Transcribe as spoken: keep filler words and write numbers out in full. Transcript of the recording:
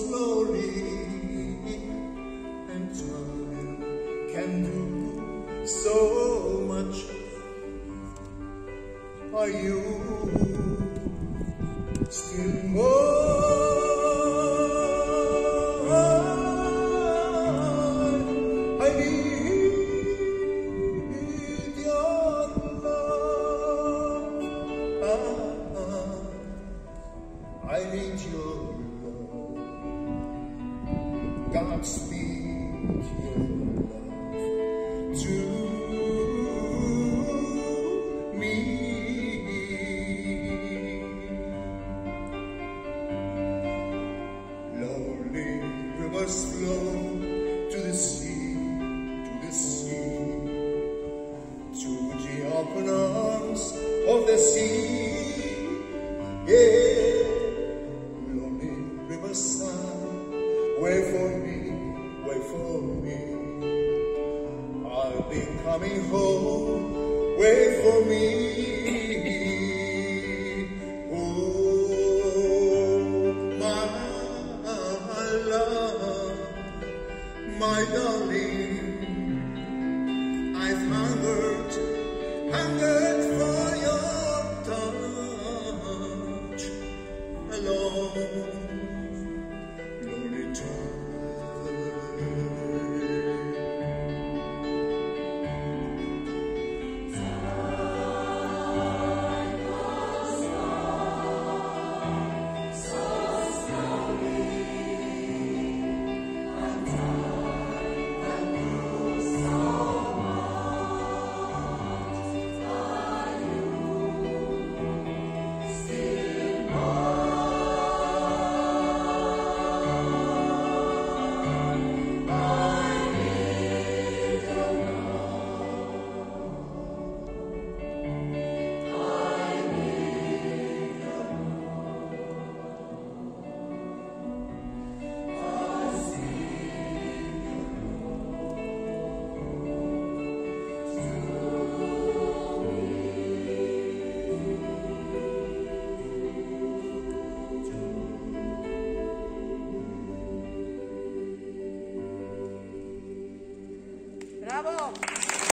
slowly, and time can do so much. Are you still mine? I need your love. I need your love. Godspeed your love to me. Lonely rivers flow to the sea, to the sea, to the open arms of the sea. Yeah, lonely riverside, wait for me, wait for me. I'll be coming home, wait for me. My darling, I've hungered, hungered for your touch. Alone, lonely time. Time goes on so slowly. ¡Bravo!